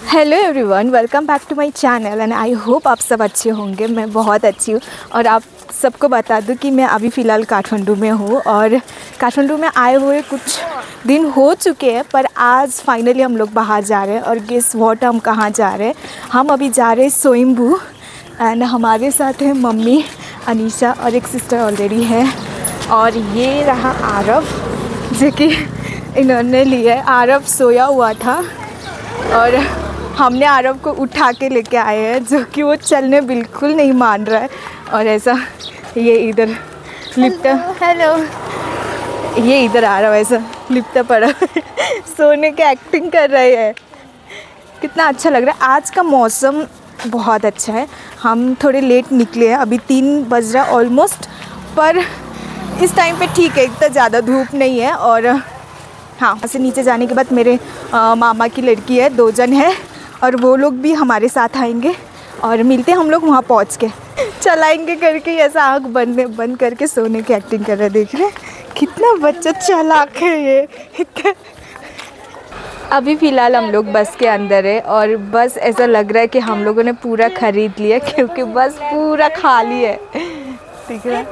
Hello everyone, welcome back to my channel and I hope आप सब अच्छे होंगे। मैं बहुत अच्छी हूँ और आप सबको बता दूँ कि मैं अभी फ़िलहाल काठमांडू में हूँ और काठमांडू में आए हुए कुछ दिन हो चुके हैं, पर आज फाइनली हम लोग बाहर जा रहे हैं। और गेस व्हाट, हम कहाँ जा रहे हैं? हम अभी जा रहे हैं स्वयंभू एंड हमारे साथ है मम्मी, अनीशा और एक सिस्टर ऑलरेडी है। और ये रहा आरव जो कि इन्होंने लिया है। आरव सोया हुआ था और हमने आरव को उठा के लेके आए हैं, जो कि वो चलने बिल्कुल नहीं मान रहा है। और ऐसा ये इधर लिपटा, हेलो, ये इधर आ रहा है, ऐसा लिपटा पड़ा सोने के एक्टिंग कर रहे हैं। कितना अच्छा लग रहा है। आज का मौसम बहुत अच्छा है। हम थोड़े लेट निकले हैं, अभी 3 बज रहा ऑलमोस्ट, पर इस टाइम पे ठीक है, इतना ज़्यादा धूप नहीं है। और हाँ, ऐसे नीचे जाने के बाद मेरे मामा की लड़की है, 2 जन है और वो लोग भी हमारे साथ आएंगे और मिलते हैं हम लोग वहाँ पहुँच के। चलाएंगे करके ऐसा आँख बंद करके सोने की एक्टिंग कर रहे हैं। देख रहे हैं कितना बच्चा चालाक है ये। अभी फ़िलहाल हम लोग बस के अंदर है और बस ऐसा लग रहा है कि हम लोगों ने पूरा ख़रीद लिया, क्योंकि बस पूरा खाली है। ठीक है,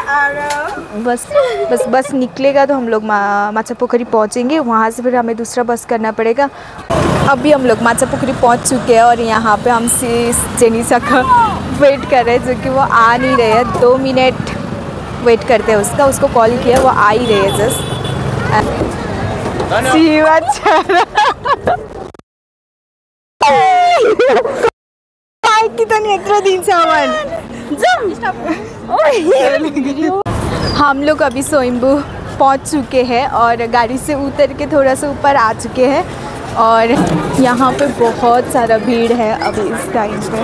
बस निकलेगा तो हम लोग माचापोखरी पहुँचेंगे। वहाँ से फिर हमें दूसरा बस करना पड़ेगा। अभी हम लोग माचापोखरी पहुँच चुके हैं और यहाँ पे हम जेनिसा का वेट कर रहे हैं, जो कि वो आ नहीं रहे हैं। 2 मिनट वेट करते हैं उसको कॉल किया, वो आ ही रहे हैं जस्ट। हम लोग अभी स्वयंभू पहुंच चुके हैं और गाड़ी से उतर के थोड़ा सा ऊपर आ चुके हैं और यहाँ पे बहुत सारा भीड़ है अभी इस टाइम पे।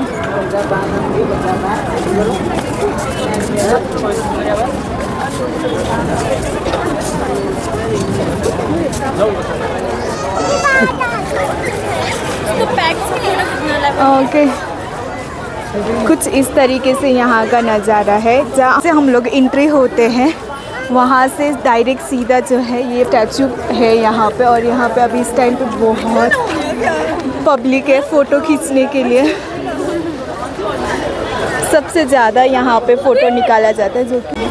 ओके, कुछ इस तरीके से यहाँ का नज़ारा है। जहाँ से हम लोग एंट्री होते हैं वहाँ से डायरेक्ट सीधा जो है ये स्टैचू है यहाँ पे। और यहाँ पे अभी इस टाइम पे बहुत पब्लिक है फ़ोटो खींचने के लिए। सबसे ज़्यादा यहाँ पे फ़ोटो निकाला जाता है, जो कि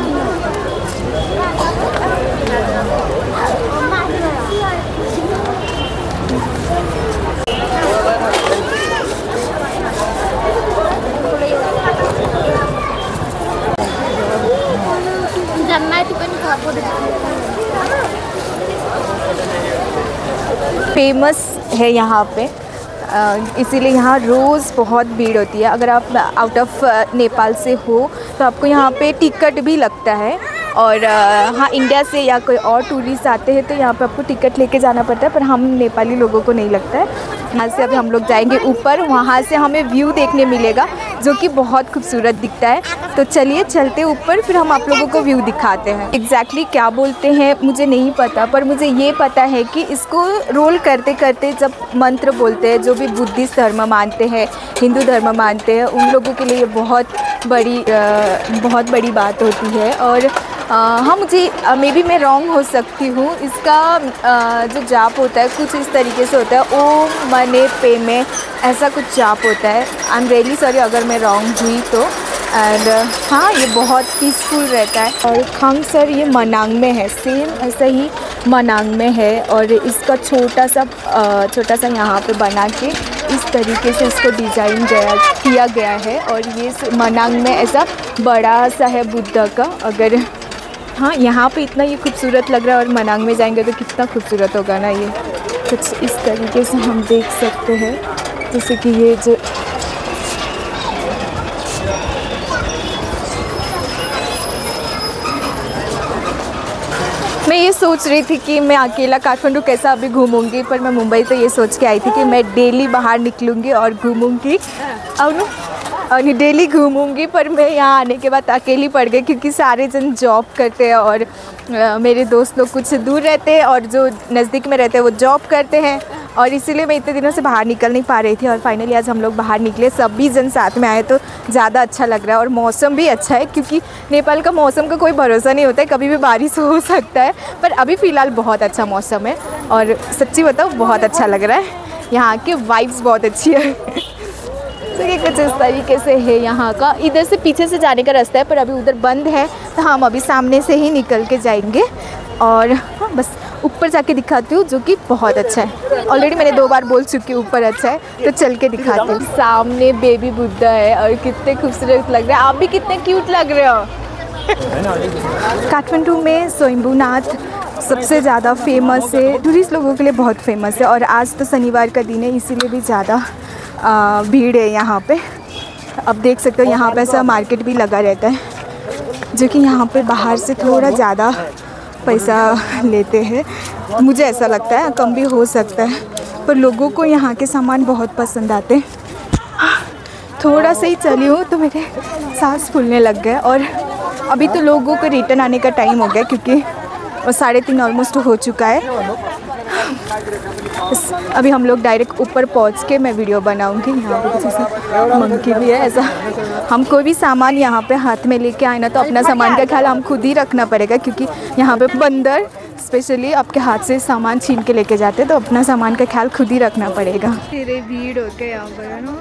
फेमस है यहाँ पे, इसीलिए यहाँ रोज़ बहुत भीड़ होती है। अगर आप आउट ऑफ नेपाल से हो तो आपको यहाँ पे टिकट भी लगता है। और हाँ, इंडिया से या कोई और टूरिस्ट आते हैं तो यहाँ पे आपको टिकट लेके जाना पड़ता है, पर हम नेपाली लोगों को नहीं लगता है। यहाँ से अभी हम लोग जाएंगे ऊपर, वहाँ से हमें व्यू देखने मिलेगा जो कि बहुत खूबसूरत दिखता है। तो चलिए चलते ऊपर, फिर हम आप लोगों को व्यू दिखाते हैं। एग्जैक्टली क्या बोलते हैं मुझे नहीं पता, पर मुझे ये पता है कि इसको रोल करते करते जब मंत्र बोलते हैं, जो भी बुद्धिस्ट धर्म मानते हैं, हिंदू धर्म मानते हैं, उन लोगों के लिए ये बहुत बड़ी बात होती है। और हाँ, मुझे मे बी मैं रॉन्ग हो सकती हूँ। इसका जो जाप होता है कुछ इस तरीके से होता है, ओम मने पे में ऐसा कुछ जाप होता है। आई एम रियली सॉरी अगर मैं रॉन्ग हुई तो। एंड हाँ, ये बहुत पीसफुल रहता है। और खंगसर ये मनांग में है, सेम ऐसा ही मनांग में है। और इसका छोटा सा यहाँ पे बना के इस तरीके से इसको डिज़ाइन किया गया है। और ये मनांग में ऐसा बड़ा सा है बुद्ध का। अगर हाँ, यहाँ पे इतना ये खूबसूरत लग रहा है और मनांग में जाएंगे तो कितना खूबसूरत होगा ना। ये कुछ इस तरीके से हम देख सकते हैं, जैसे कि ये जो मैं ये सोच रही थी कि मैं अकेला काठमांडू कैसा अभी घूमूंगी, पर मैं मुंबई तो ये सोच के आई थी कि मैं डेली बाहर निकलूँगी और घूमूंगी और डेली घूमूंगी। पर मैं यहाँ आने के बाद अकेली पड़ गई, क्योंकि सारे जन जॉब करते हैं और मेरे दोस्त लोग कुछ दूर रहते हैं और जो नज़दीक में रहते हैं वो जॉब करते हैं। और इसीलिए मैं इतने दिनों से बाहर निकल नहीं पा रही थी। और फाइनली आज हम लोग बाहर निकले, सभी जन साथ में आए तो ज़्यादा अच्छा लग रहा है। और मौसम भी अच्छा है, क्योंकि नेपाल का मौसम का कोई भरोसा नहीं होता है, कभी भी बारिश हो सकता है। पर अभी फ़िलहाल बहुत अच्छा मौसम है और सच्ची बताओ बहुत अच्छा लग रहा है। यहाँ के वाइब्स बहुत अच्छी है। तो ये कुछ इस तरीके से है यहाँ का। इधर से पीछे से जाने का रास्ता है पर अभी उधर बंद है, तो हम अभी सामने से ही निकल के जाएंगे। और हाँ, बस ऊपर जाके दिखाती हूँ, जो कि बहुत अच्छा है। ऑलरेडी मैंने 2 बार बोल चुकी हूँ ऊपर अच्छा है, तो चल के दिखाती हूँ। सामने बेबी बुद्धा है और कितने खूबसूरत लग रहे हैं। आप भी कितने क्यूट लग रहे हो। काठमांडू में स्वयंभूनाथ सबसे ज़्यादा फेमस है, टूरिस्ट लोगों के लिए बहुत फेमस है। और आज तो शनिवार का दिन है, इसीलिए भी ज़्यादा भीड़ है यहाँ पे। अब देख सकते हो यहाँ पे ऐसा मार्केट भी लगा रहता है, जो कि यहाँ पे बाहर से थोड़ा ज़्यादा पैसा लेते हैं। मुझे ऐसा लगता है, कम भी हो सकता है, पर लोगों को यहाँ के सामान बहुत पसंद आते हैं। थोड़ा सा ही चली हूँ तो मेरे सांस फूलने लग गए। और अभी तो लोगों को रिटर्न आने का टाइम हो गया, क्योंकि 3:30 ऑलमोस्ट हो चुका है। अभी हम लोग डायरेक्ट ऊपर पहुंच के मैं वीडियो बनाऊंगी। यहाँ पे कुछ ऐसा मंकी भी है। ऐसा हम कोई भी सामान यहाँ पे हाथ में लेके आए ना, तो अपना सामान का ख्याल हम खुद ही रखना पड़ेगा, क्योंकि यहाँ पे बंदर स्पेशली आपके हाथ से सामान छीन के लेके जाते हैं, तो अपना सामान का ख्याल खुद ही रखना पड़ेगा। तेरे भीड़ हो के यहाँ पर है ना,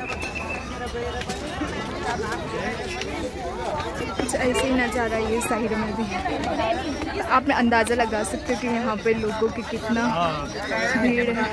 कुछ ऐसे ही नज़ारा ये साइड में भी है। तो आप अंदाज़ा लगा सकते हो कि यहाँ पे लोगों की कितना भीड़ है।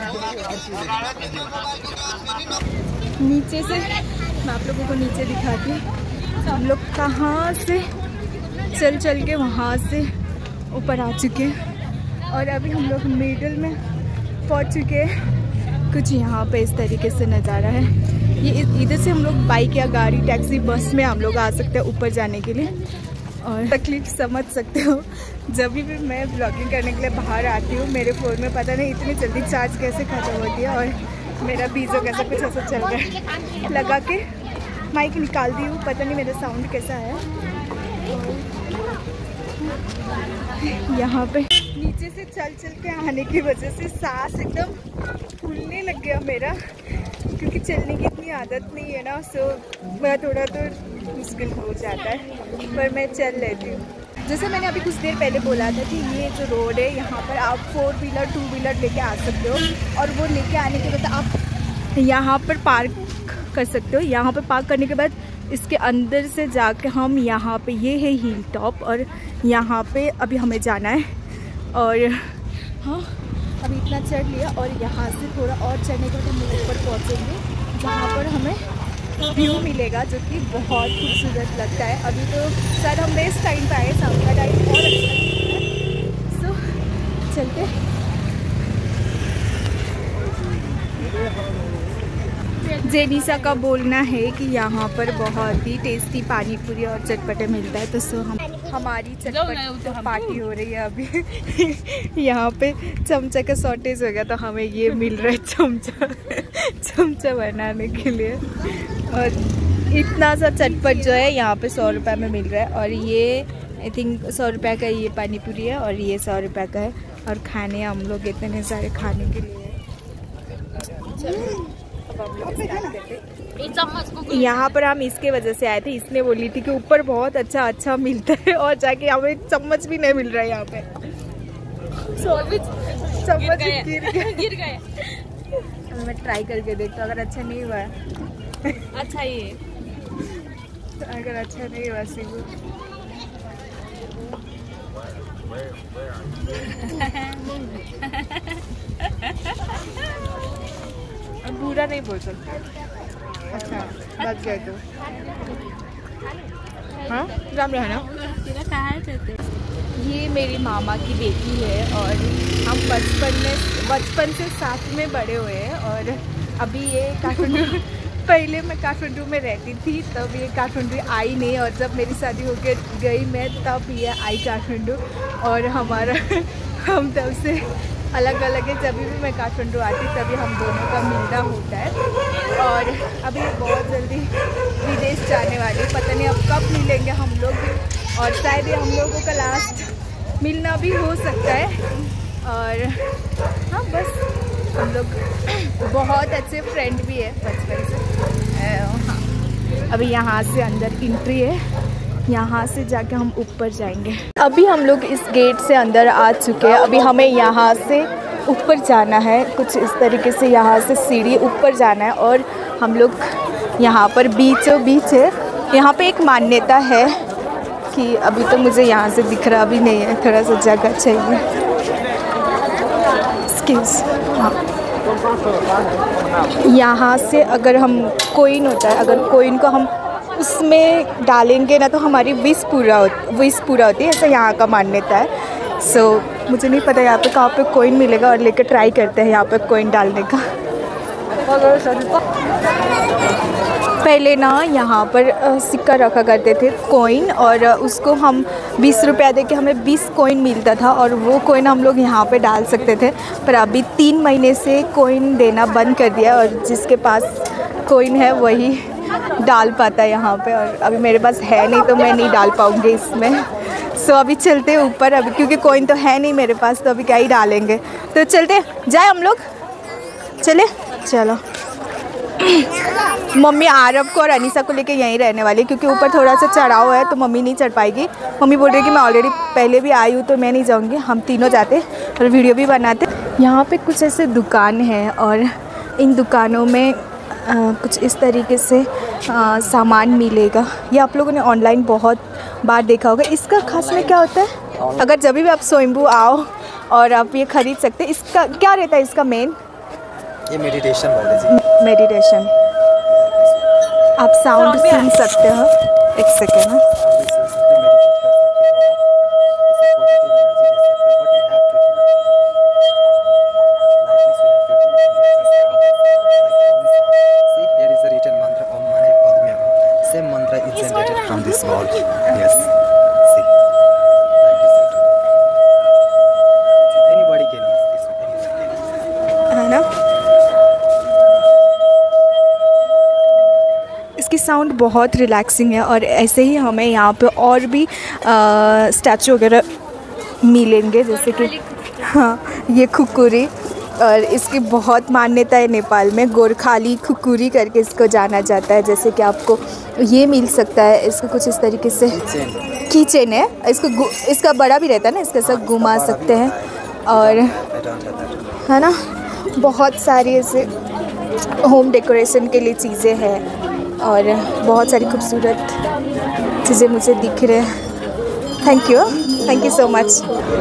नीचे से मैं आप लोगों को नीचे दिखाती हूँ। तो हम लोग कहाँ से चल चल के वहाँ से ऊपर आ चुके हैं, और अभी हम लोग मिडल में पहुँच चुके हैं। कुछ यहाँ पे इस तरीके से नज़ारा है। ये इधर से हम लोग बाइक या गाड़ी, टैक्सी, बस में हम लोग आ सकते हैं ऊपर जाने के लिए। और तकलीफ समझ सकते हो, जब भी मैं ब्लॉगिंग करने के लिए बाहर आती हूँ, मेरे फ़ोन में पता नहीं इतनी जल्दी चार्ज कैसे ख़त्म होती है, और मेरा बीजो कैसे कुछ ऐसा चल रहा है। लगा के माइक निकाल दी हूँ, पता नहीं मेरा साउंड कैसा है। यहाँ पे नीचे से चल चल के आने की वजह से सांस एकदम फूलने लग गया मेरा, क्योंकि चलने की इतनी आदत नहीं है ना, सो मेरा थोड़ा तो मुश्किल हो जाता है, पर मैं चल लेती हूँ। जैसे मैंने अभी कुछ देर पहले बोला था कि ये जो रोड है, यहाँ पर आप 4 व्हीलर 2 व्हीलर लेके आ सकते हो, और वो लेके आने के बाद आप यहाँ पर पार्क कर सकते हो। यहाँ पर पार्क करने के बाद इसके अंदर से जाके हम यहाँ पे, ये है हिल टॉप, और यहाँ पे अभी हमें जाना है। और हाँ, अभी इतना चढ़ लिया, और यहाँ से थोड़ा और चढ़ने के बाद हम ऊपर पहुँचेंगे, जहाँ पर हमें व्यू मिलेगा, जो कि बहुत खूबसूरत लगता है। अभी तो शायद हम बेस्ट टाइम पे आए, शाम का टाइम और अच्छा। सो चलते। जेनिसा का बोलना है कि यहाँ पर बहुत ही टेस्टी पानी पूरी और चटपटे मिलता है, तो सो हमारी चटपट पार्टी हो रही है अभी। यहाँ पे चमचा का शॉर्टेज हो गया, तो हमें ये मिल रहा है चमचा बनाने के लिए। और इतना सा चटपट जो है यहाँ पे 100 रुपये में मिल रहा है। और ये आई थिंक 100 रुपये का ये पानी पूरी है, और ये 100 रुपये का है। और खाने हम लोग इतने सारे खाने के लिए यहाँ पर हम इसके वजह से आए थे। इसने बोली थी कि ऊपर बहुत अच्छा मिलता है, और जाके हमें चम्मच भी नहीं मिल रहा है यहाँ पे। चम्मच गिर गए। मैं ट्राई करके देखता हूँ, अगर अच्छा नहीं हुआ अच्छा ही है, अगर अच्छा नहीं हुआ सीखो। बुरा नहीं बोल सकते। अच्छा बच गए तो हाँ राम रहना। ये मेरी मामा की बेटी है, और हम बचपन से साथ में बड़े हुए हैं। और अभी ये काठमांडू पहले मैं काठमांडू में रहती थी, तब ये काठमांडू आई नहीं, और जब मेरी शादी होकर गई मैं, तब ये आई काठमांडू। और हम तब से अलग अलग है। जब भी मैं काठमांडू आती तभी हम दोनों का मिलना होता है। और अभी बहुत जल्दी विदेश जाने वाले, पता नहीं अब कब मिलेंगे हम लोग, और शायद ये हम लोगों का लास्ट मिलना भी हो सकता है। और हाँ बस हम लोग बहुत अच्छे फ्रेंड भी है बचपन से। हाँ अभी यहाँ से अंदर एंट्री है, यहाँ से जाके हम ऊपर जाएंगे। अभी हम लोग इस गेट से अंदर आ चुके हैं। अभी हमें यहाँ से ऊपर जाना है, कुछ इस तरीके से यहाँ से सीढ़ी ऊपर जाना है। और हम लोग यहाँ पर बीचों बीच है। यहाँ पे एक मान्यता है कि अभी तो मुझे यहाँ से दिख रहा भी नहीं है, थोड़ा सा जगह चाहिए। एक्सक्यूज़, हाँ, यहाँ से अगर हम कोइन होता है, अगर कोइन को हम उसमें डालेंगे ना तो हमारी विश पूरा होती है, ऐसा यहाँ का मान्यता है। सो मुझे नहीं पता यहाँ पे कहाँ पे कोइन मिलेगा और लेकर ट्राई करते हैं यहाँ पे कोइन डालने का। पहले ना यहाँ पर सिक्का रखा करते थे कोइन, और उसको हम 20 रुपया दे के हमें 20 कोइन मिलता था और वो कोइन हम लोग यहाँ पे डाल सकते थे। पर अभी 3 महीने से कोइन देना बंद कर दिया और जिसके पास कोइन है वही डाल पाता है यहाँ पे, और अभी मेरे पास है नहीं तो मैं नहीं डाल पाऊँगी इसमें। सो अभी चलते हैं ऊपर, अभी क्योंकि कोइन तो है नहीं मेरे पास तो अभी क्या ही डालेंगे। तो चलते जाए हम लोग, चले चलो। मम्मी आरव को और अनीसा को लेके यहीं रहने वाली है क्योंकि ऊपर थोड़ा सा चढ़ाव है तो मम्मी नहीं चढ़ पाएगी। मम्मी बोल रही है कि मैं ऑलरेडी पहले भी आई हूँ तो मैं नहीं जाऊँगी, हम तीनों जाते और वीडियो भी बनाते। यहाँ पे कुछ ऐसे दुकान है और इन दुकानों में कुछ इस तरीके से सामान मिलेगा। ये आप लोगों ने ऑनलाइन बहुत बार देखा होगा। इसका खास में क्या होता है, अगर जब भी आप स्वयंभू आओ और आप ये ख़रीद सकते हैं। इसका क्या रहता है, इसका मेन ये मेडिटेशन बोल रहे जी। मेडिटेशन। आप साउंड सुन सकते हो, एक सेकेंड ना। इसकी साउंड बहुत रिलैक्सिंग है और ऐसे ही हमें यहाँ पे और भी स्टैचू वगैरह मिलेंगे, जैसे कि हाँ ये खुकुरी, और इसकी बहुत मान्यता है नेपाल में। गोरखाली खुकुरी करके इसको जाना जाता है। जैसे कि आपको ये मिल सकता है, इसको कुछ इस तरीके से कीचेन है, इसको इसका बड़ा भी रहता है ना, इसके साथ घुमा सकते हैं। और है ना, बहुत सारी ऐसे होम डेकोरेशन के लिए चीज़ें हैं और बहुत सारी खूबसूरत चीज़ें मुझे दिख रहे हैं। Thank you so much.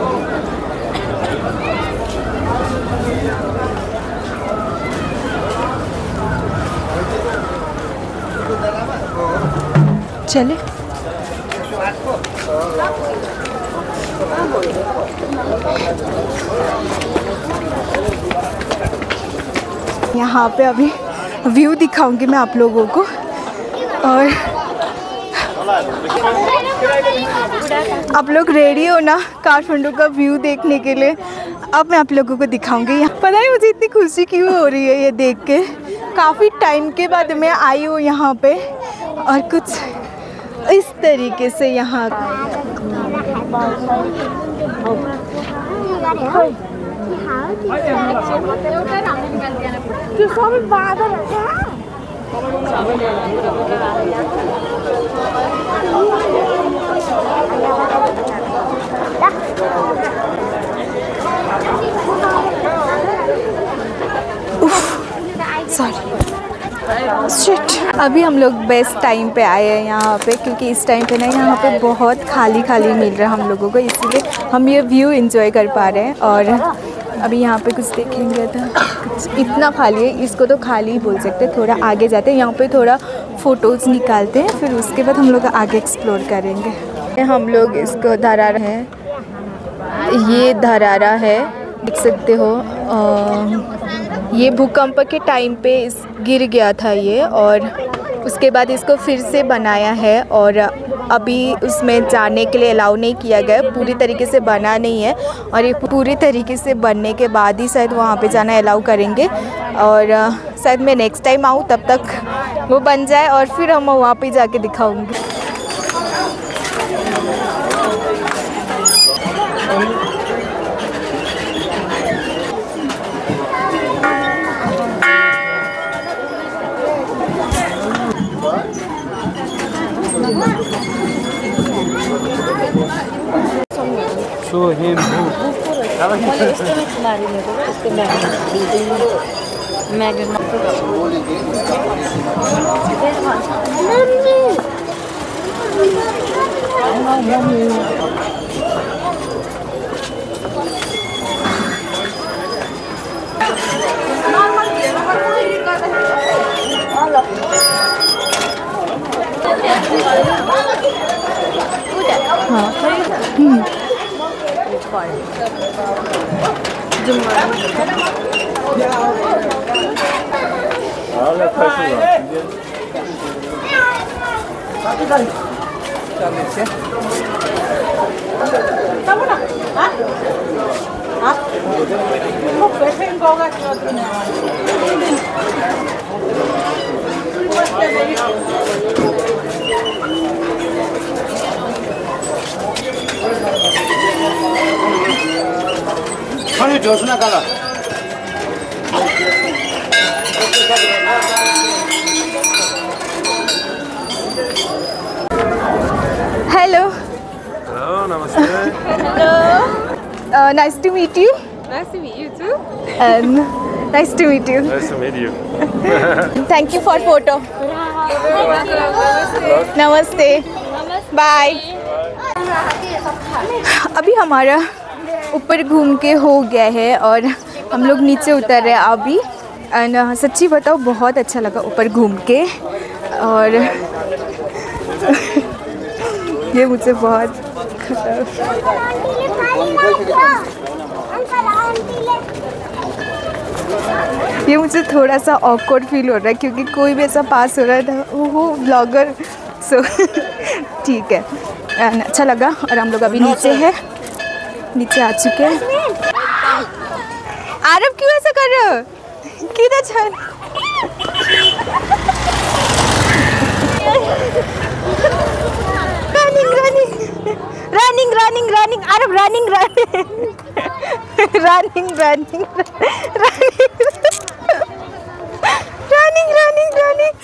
चले यहाँ पे अभी व्यू दिखाऊंगी मैं आप लोगों को। और आप लोग रेडी हो ना काठमांडू का व्यू देखने के लिए? अब मैं आप लोगों को दिखाऊंगी। यहाँ पता नहीं मुझे इतनी खुशी क्यों हो रही है ये देख के। काफ़ी टाइम के बाद मैं आई हूँ यहाँ पे और कुछ इस तरीके से यहाँ शिट। अभी हम लोग बेस्ट टाइम पे आए हैं यहाँ पे, क्योंकि इस टाइम पे ना यहाँ पे बहुत खाली मिल रहा है हम लोगों को, इसीलिए हम ये व्यू एंजॉय कर पा रहे हैं। और अभी यहाँ पे कुछ देखेंगे तो कुछ इतना खाली है, इसको तो खाली ही बोल सकते हैं। थोड़ा आगे जाते हैं, यहाँ पे थोड़ा फ़ोटोज़ निकालते हैं, फिर उसके बाद हम लोग आगे एक्सप्लोर करेंगे। हम लोग इसको धरारा है, ये धरारा है, देख सकते हो। ये भूकंप के टाइम पे इस गिर गया था ये, और उसके बाद इसको फिर से बनाया है और अभी उसमें जाने के लिए अलाउ नहीं किया गया, पूरी तरीके से बना नहीं है। और ये पूरी तरीके से बनने के बाद ही शायद वहाँ पे जाना अलाउ करेंगे। और शायद मैं नेक्स्ट टाइम आऊँ तब तक वो बन जाए और फिर हम वहाँ पे जाके दिखाऊँगी। Hello. Hello, namaste. Hello. Nice to meet you. Nice to meet you too. Nice to meet you. Nice to meet you. Thank you for photo. नमस्ते. बाय. अभी हमारा ऊपर घूम के हो गया है और हम लोग नीचे उतर रहे हैं अभी. एंड सच्ची बताओ बहुत अच्छा लगा ऊपर घूम के. और ये मुझे बहुत ये मुझे थोड़ा सा ऑकवर्ड फील हो रहा है क्योंकि कोई भी ऐसा पास हो रहा था वो ब्लॉगर. सो ठीक है. एंड अच्छा लगा. और हम लोग अभी नीचे हैं, नीचे आ चुके हैं. आरव क्यों ऐसा कर रहे हो? किधर चल? Running running running running running Aarav running running running running running running running.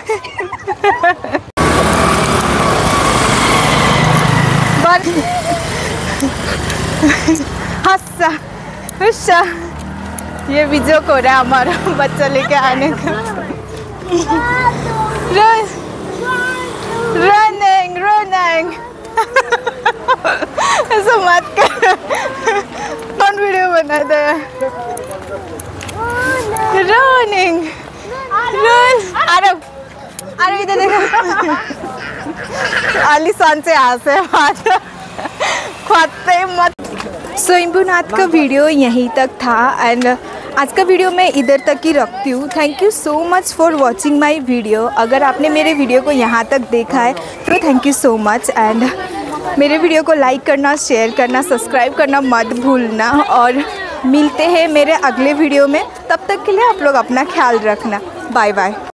हंसा हंसा. ये भी जोक हो रहा है हमारा बच्चा लेके आने का. Running running. ऐसा मत कर. कौन वीडियो बना दे? Running run. अरे अरे इधर देखो. आलिशान से आसे खाते मत. स्वयंभूनाथ का वीडियो यहीं तक था. एंड आज का वीडियो मैं इधर तक ही रखती हूँ. Thank you so much for watching my video. अगर आपने मेरे वीडियो को यहाँ तक देखा है तो thank you so much. And मेरे वीडियो को लाइक करना, शेयर करना, सब्सक्राइब करना मत भूलना. और मिलते हैं मेरे अगले वीडियो में. तब तक के लिए आप लोग अपना ख्याल रखना. Bye bye.